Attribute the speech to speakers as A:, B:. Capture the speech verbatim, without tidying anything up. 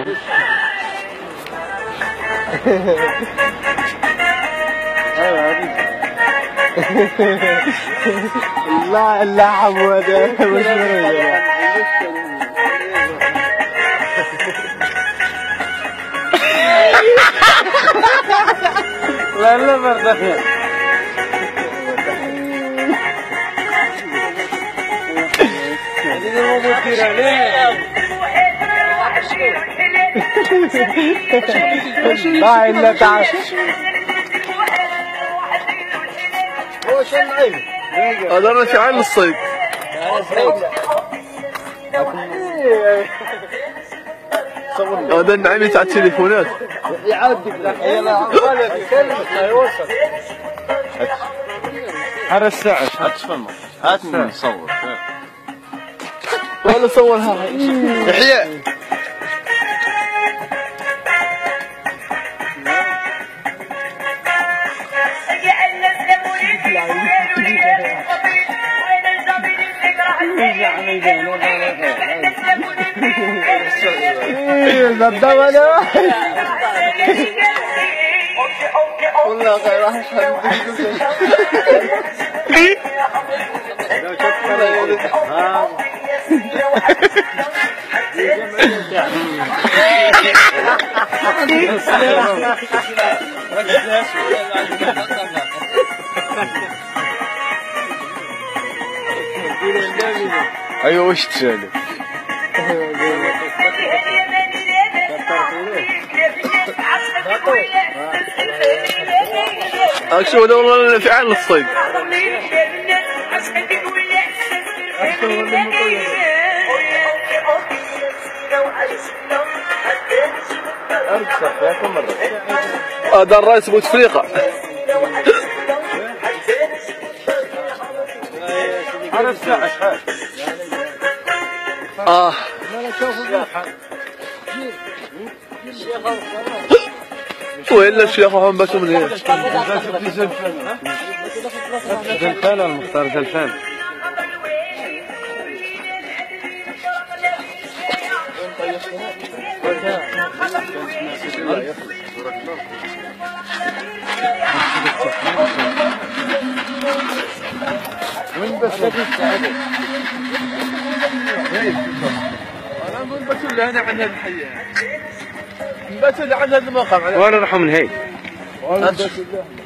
A: لا لا حمود مش لا لا برضه لا إلا تعال
B: هذا انا شعال الصيد هذا النعيمي تاع التليفونات
A: يعدي يلا يوصل هذا الساعة
C: هات فما هات نصور
B: ولا صورها يحيى والله غير راح ايوه وش تسالف اكشن ولا والله في عين الصيد هذا الرئيس بوتفليقة
A: هذا الساعة شحال
B: اه وإلا الشيخ هم بس من هنا
A: زلفان المختار زلفان وين بس
B: انا نقول بس اللي هنا عند الحياه بس اللي عند المقام
A: وين نروحوا من هي